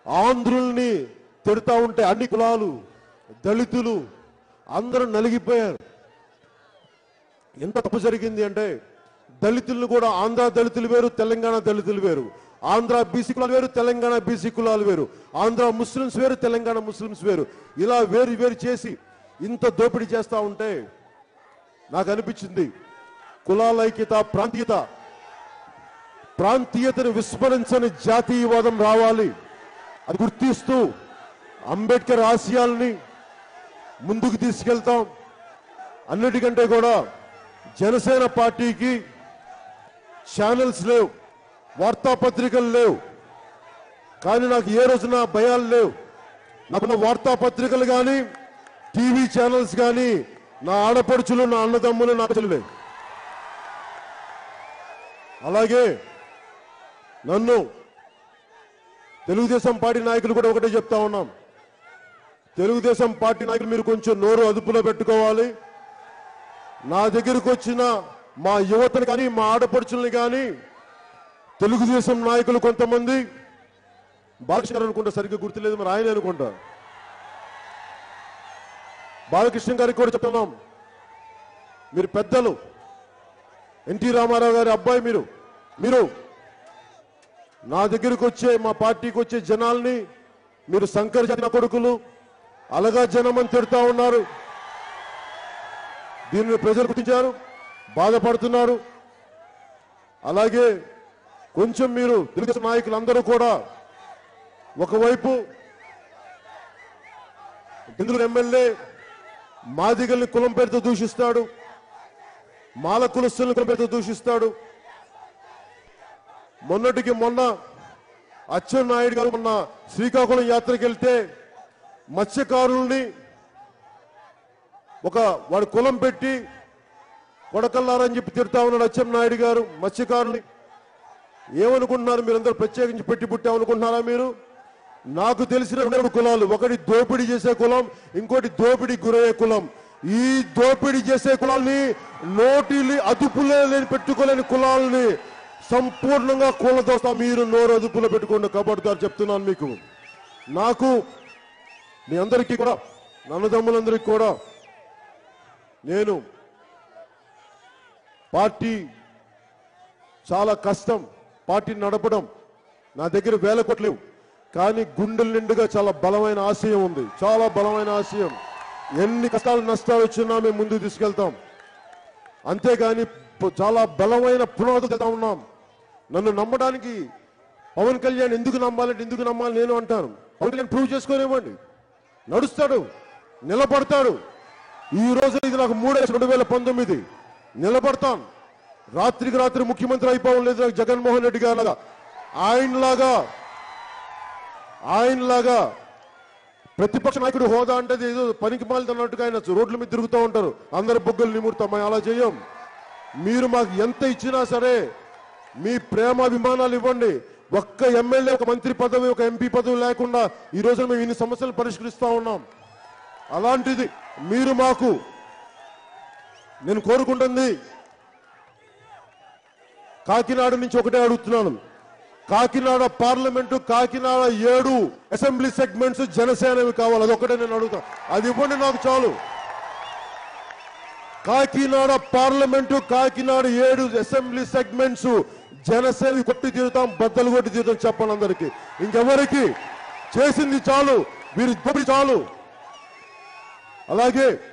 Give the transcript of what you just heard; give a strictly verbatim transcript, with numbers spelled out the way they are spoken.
ఆంధ్రుల్ని తిడతా ఉంటే అన్ని కులాలు దళితులు అందరూ నలిగిపోయారు. ఎంత తప్పు జరిగింది అంటే దళితులను కూడా ఆంధ్ర దళితులు వేరు, తెలంగాణ దళితులు వేరు, ఆంధ్ర బీసీ కులాలు వేరు, తెలంగాణ బీసీ కులాలు వేరు, ఆంధ్ర ముస్లిమ్స్ వేరు, తెలంగాణ ముస్లిమ్స్ వేరు, ఇలా వేరు వేరు చేసి ఇంత దోపిడీ చేస్తూ ఉంటే నాకు అనిపించింది కులాల ఐక్యత, ప్రాంతీయత ప్రాంతీయతను విస్మరించని జాతీయవాదం రావాలి. అది గుర్తిస్తూ అంబేద్కర్ ఆశయాల్ని ముందుకు తీసుకెళ్తాం. అన్నిటికంటే కూడా జనసేన పార్టీకి ఛానల్స్ లేవు, వార్తాపత్రికలు లేవు, కానీ నాకు ఏ రోజున భయాలు లేవు. నాకు వార్తాపత్రికలు కానీ టీవీ ఛానల్స్ కానీ నా ఆడపడుచులు, నా అన్నదమ్ములు, నా చెల్లెలు. అలాగే నన్ను తెలుగుదేశం పార్టీ నాయకులు కూడా ఒకటే చెప్తా ఉన్నాం, తెలుగుదేశం పార్టీ నాయకులు మీరు కొంచెం నోరు అదుపులో పెట్టుకోవాలి. నా దగ్గరకు వచ్చిన మా యువతని కానీ మా ఆడపడుచుల్ని కానీ తెలుగుదేశం నాయకులు కొంతమంది బాలకృష్ణ అనుకుంటా, సరిగ్గా గుర్తులేదు, మరి ఆయన అనుకుంటా, బాలకృష్ణ గారికి కూడా చెప్తున్నాం, మీరు పెద్దలు, ఎన్టీ రామారావు గారి అబ్బాయి మీరు మీరు నా దగ్గరకు వచ్చే మా పార్టీకి వచ్చే జనాల్ని మీరు శంకర్ జన కొడుకులు అలగా జనం అని తిడతా ఉన్నారు. దీనిని ప్రజలు గుర్తించారు, బాధపడుతున్నారు. అలాగే కొంచెం మీరు తెలుగుదేశం నాయకులందరూ కూడా ఒకవైపు గిందులు ఎమ్మెల్యే మాదిగల్ని కులం పేరుతో దూషిస్తాడు, మాల కులస్తుల్ని కులం పేరుతో దూషిస్తాడు. మొన్నటికి మొన్న అచ్చెన్నాయుడు గారు మొన్న శ్రీకాకుళం యాత్రకి వెళ్తే మత్స్యకారుల్ని ఒక వాడు కులం పెట్టి కొడకల్లారని చెప్పి తిడతా ఉన్నాడు అచ్చెన్నాయుడు గారు మత్స్యకారుల్ని. ఏమనుకుంటున్నారు మీరందరూ ప్రత్యేకించి పెట్టి పుట్టామనుకుంటున్నారా మీరు? నాకు తెలిసిన రెండు కులాలు, ఒకటి దోపిడీ చేసే కులం, ఇంకోటి దోపిడీ గురయ్యే కులం. ఈ దోపిడీ చేసే కులాల్ని, నోటిని అదుపులే లేని పెట్టుకోలేని కులాలని సంపూర్ణంగా కూలదోస్తా. మీరు నోరు అదుపులో పెట్టుకోండి, కబడ్దారు చెప్తున్నాను మీకు. నాకు మీ అందరికీ కూడా, అన్నదమ్ములందరికీ కూడా నేను పార్టీ చాలా కష్టం, పార్టీ నడపడం. నా దగ్గర వేల కోట్లేవు, కానీ గుండెల నిండుగా చాలా బలమైన ఆశయం ఉంది, చాలా బలమైన ఆశయం. ఎన్ని కష్టాలు నష్టాలు వచ్చినా మేము ముందుకు తీసుకెళ్తాం. అంతేగాని చాలా బలమైన పునాదులు తెస్తా ఉన్నాం. నన్ను నమ్మడానికి పవన్ కళ్యాణ్ ఎందుకు నమ్మాలంటే ఎందుకు నమ్మాలి నేను అంటాను. పవన్ కళ్యాణ్ ప్రూవ్ చేసుకోనివ్వండి, నడుస్తాడు, నిలబడతాడు. ఈ రోజు ఇది నాకు మూడేసి రెండు వేల పంతొమ్మిది నిలబడతాను. రాత్రికి రాత్రి ముఖ్యమంత్రి అయిపోవడం లేదు నాకు జగన్మోహన్ రెడ్డి గారు. ఆయనలాగా ఆయనలాగా ప్రతిపక్ష నాయకుడు హోదా అంటే ఏదో పనికి మాలినట్టుగా ఆయన రోడ్ల మీద తిరుగుతూ ఉంటారు, అందరి బొగ్గలు నిమురుతాం. అలా చేయం. మీరు మాకు ఎంత ఇచ్చినా సరే మీ ప్రేమాభిమానాలు ఇవ్వండి. ఒక్క ఎమ్మెల్యే, ఒక మంత్రి పదవి, ఒక ఎంపీ పదవి లేకుండా ఈ రోజు మేము ఇన్ని సమస్యలు పరిష్కరిస్తా ఉన్నాం. అలాంటిది మీరు మాకు, నేను కోరుకుంటుంది కాకినాడ నుంచి ఒకటే అడుగుతున్నాను, కాకినాడ పార్లమెంటు, కాకినాడ ఏడు అసెంబ్లీ సెగ్మెంట్స్ జనసేనవి కావాలి. అదొకటే నేను అడుగుతాను, అది ఇవ్వండి నాకు చాలు. కాకినాడ పార్లమెంటు, కాకినాడ ఏడు అసెంబ్లీ సెగ్మెంట్స్ జనసేన కొట్టి తీరుతాం, బద్దలు కొట్టి తీరుతాం. చెప్పండి అందరికీ, ఇంకెవరికి చేసింది చాలు, వీరి చాలు. అలాగే